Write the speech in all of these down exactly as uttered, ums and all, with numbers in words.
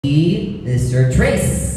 Mister Trace.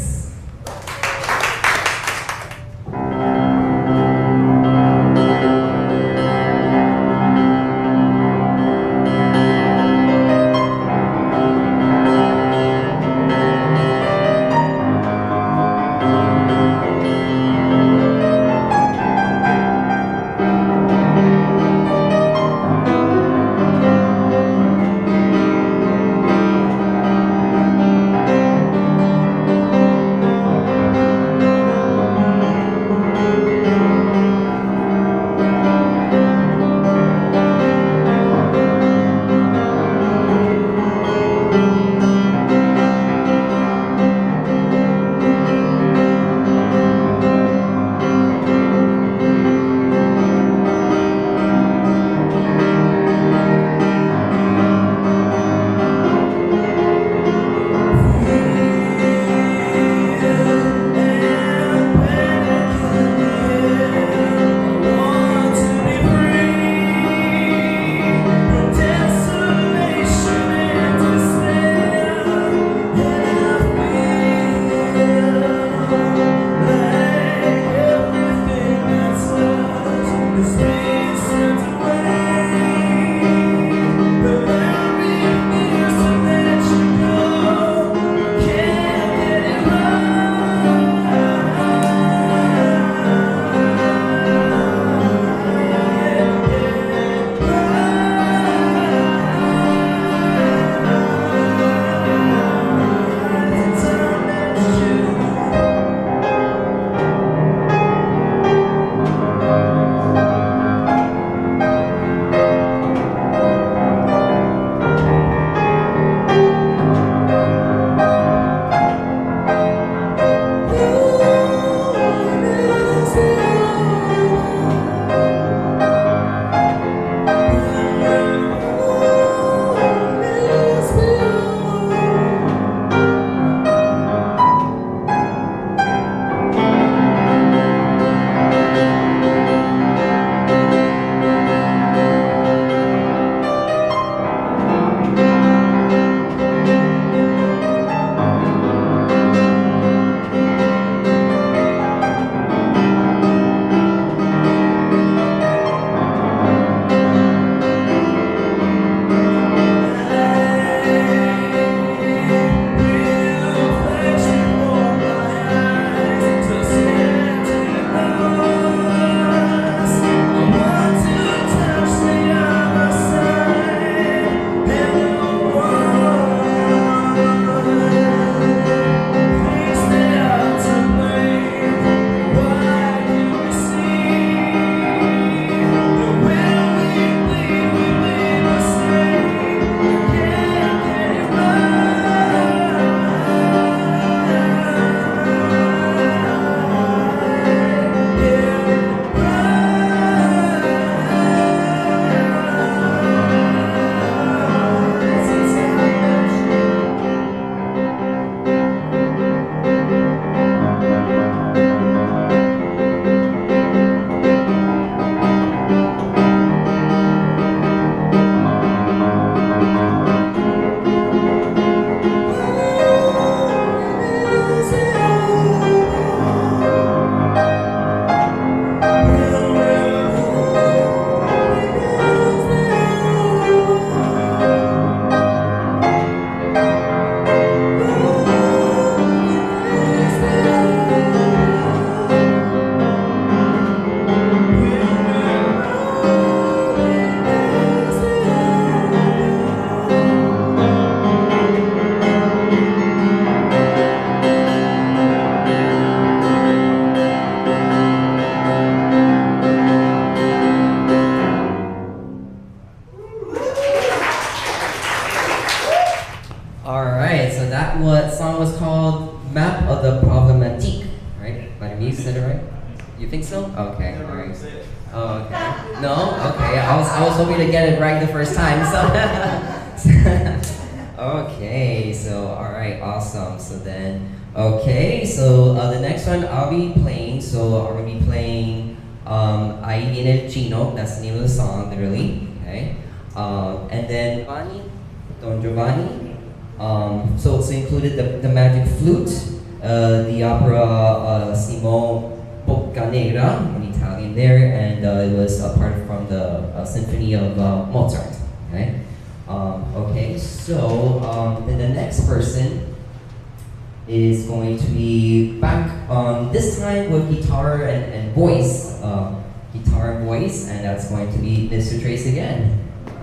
Alright, so that what song was called Map of the Problematique, right? Vladimir said it right? You think so? Okay, alright. Oh, okay. No? Okay, I was, I was hoping to get it right the first time, so. Okay, so alright, awesome. So then, okay, so uh, the next one I'll be playing, so I'm going to be playing um, Ahí Viene el Chino, that's the name of the song, literally, okay? Um, and then Giovanni, Don Giovanni, Um, so it's included the, the magic flute, uh, the opera uh, Simon Boccanegra in Italian there, and uh, it was a part from the uh, symphony of uh, Mozart. Okay, um, okay. So um, then the next person is going to be back um, this time with guitar and, and voice, uh, guitar and voice, and that's going to be Mister Trace again.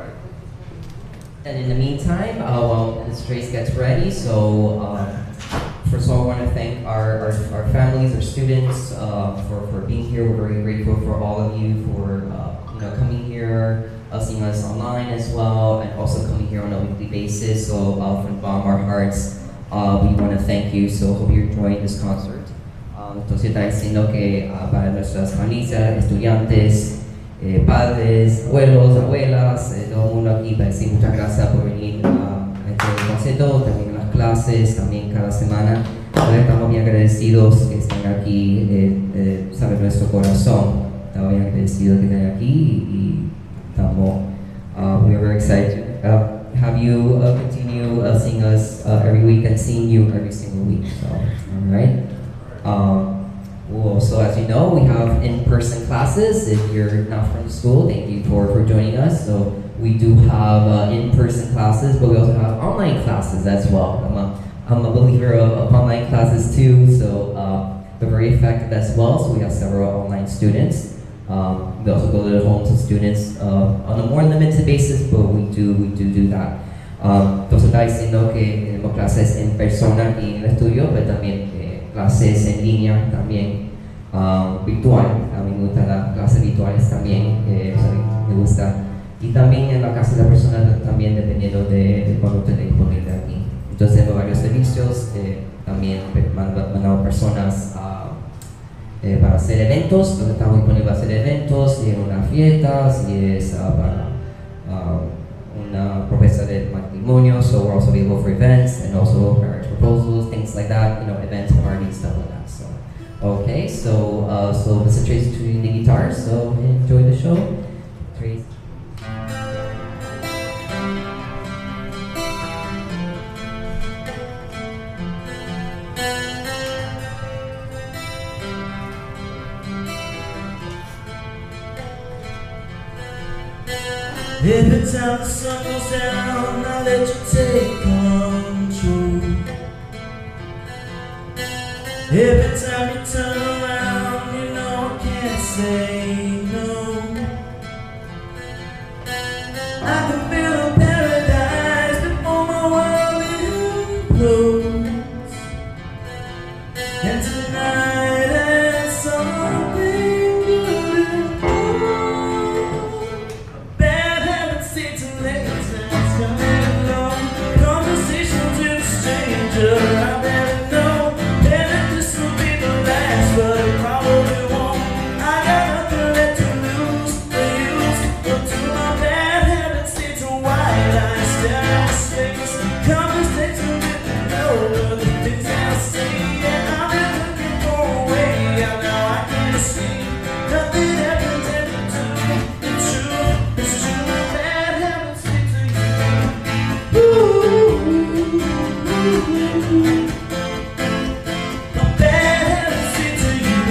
And in the meantime, uh, while Mister Trace gets ready, so um, first of all, I want to thank our, our, our families, our students uh, for, for being here. We're very grateful for all of you for uh, you know coming here, uh, seeing us online as well, and also coming here on a weekly basis. So uh, from the bottom of our hearts, uh, we want to thank you. So hope you're enjoying this concert. Um, entonces está diciendo que uh, para nuestras familias, estudiantes, Eh, padres, abuelos, abuelas, eh, todo el mundo aquí para decir muchas gracias por venir a, a este concierto, también a las clases, también cada semana. Hoy estamos bien agradecidos que estén aquí, eh, eh, sabe nuestro corazón, estamos bien agradecidos que estén aquí y, y estamos, uh, we are very excited to uh, have you uh, continue uh, seeing us uh, every week and seeing you every single week. So, all right. Um, Well, so as you know, we have in-person classes. If you're not from school, thank you for, for joining us. So we do have uh, in-person classes, but we also have online classes as well. I'm a, I'm a believer of, of online classes too, so uh, they're very effective as well. So we have several online students. Um, we also go to the homes of students uh, on a more limited basis, but we do we do do that. Um, entonces está diciendo que tenemos clases en persona aquí en el estudio, pero también clases en línea también, um, virtual. A mí me gustan las clases virtuales también, eh, me gusta. Y también en la casa de la persona también dependiendo de, de cuando esté disponible aquí. Entonces tengo varios servicios, eh, también mandamos personas a, eh, para hacer eventos, donde estamos disponibles para hacer eventos, si es una fiesta, si es uh, para uh, una propuesta de matrimonio, so we're also available for events and also marriage proposals, things like that, you know, events, parties, stuff like that. So, okay, so uh, so Mister Trace is tuning the guitar, so enjoy the show. Trace. Every time the sun goes down, I let you take control. Every time you turn around, you know I can't say no. I can feel a paradise before my world implodes. And tonight there's something good and bold. Bad habits seem to let the times coming along. Conversations with a stranger, I better know that this will be the last, but it probably won't. I got nothing left to lose, to use, but to my bad habits seem to white eyes stare at space. Conversation with the know the things I say, yeah, I've been looking for a way out now. I can't see nothing ever intended to be true. It's true, my bad habits seem to you. Ooh, my bad habits seem to you.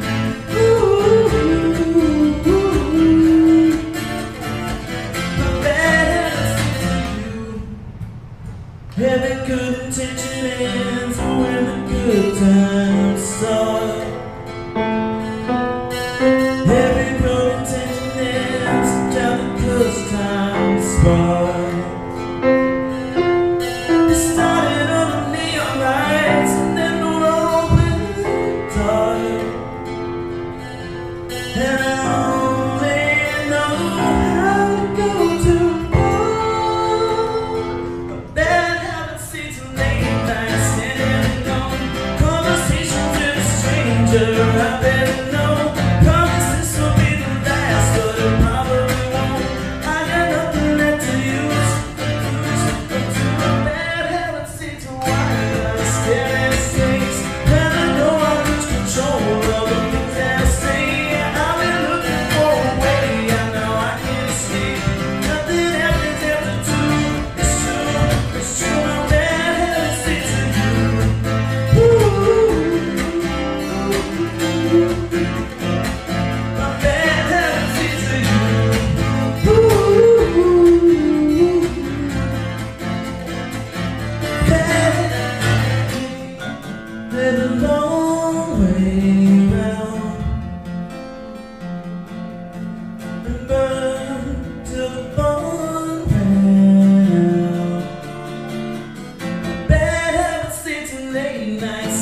Ooh, my bad habits seem to you. Every good intention ends when the good times start. Every good intention ends down the good times spark. It started on the neon lights and then on open dark. And I only know how to go too far. My bad habits seem to late night standing alone. Conversation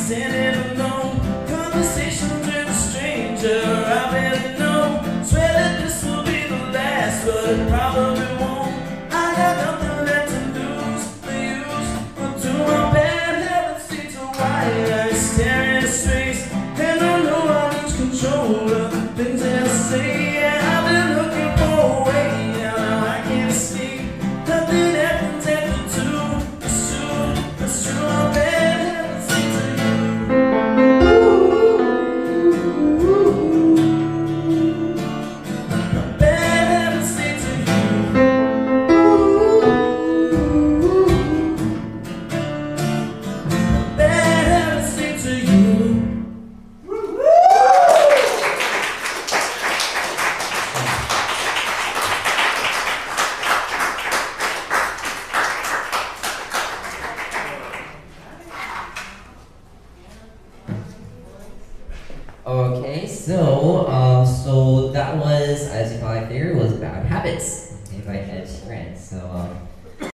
standing alone. Conversations with a stranger I barely know. Swear that this will be the last, but it probably won't. I got nothing left to lose, the use, but to my bad habits lead to why I stare in his face, and I know I lose control of the things that I say. Yeah, I've been looking for a way, now I can't sleep. Nothing happens after two, it's true, it's true, my bad habits lead to Okay, so um, so that was, as you probably figured, was Bad Habits, okay, by Ed Sheeran. So um,